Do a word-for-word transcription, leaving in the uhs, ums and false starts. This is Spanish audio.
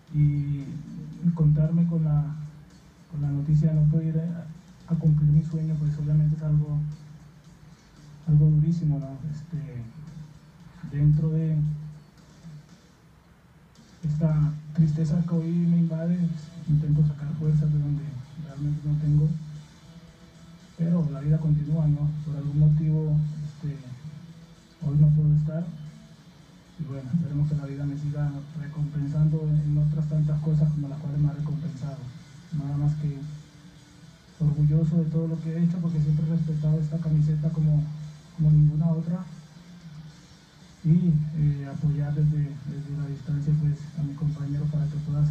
y encontrarme con la, con la noticia de no poder ir a, a cumplir mi sueño, pues obviamente es algo, algo durísimo, ¿no? Este, dentro de esta tristeza que hoy me invade, intento sacar fuerzas de donde realmente no tengo, pero la vida continúa, ¿no? Por algún motivo este, hoy no puedo estar, y bueno, esperemos que la vida me siga recompensando en otras tantas cosas como las cuales me ha recompensado. Nada más que orgulloso de todo lo que he hecho, porque siempre he respetado esta camiseta como, como ninguna otra, y eh, apoyar desde, desde la distancia pues a mi compañero para que pueda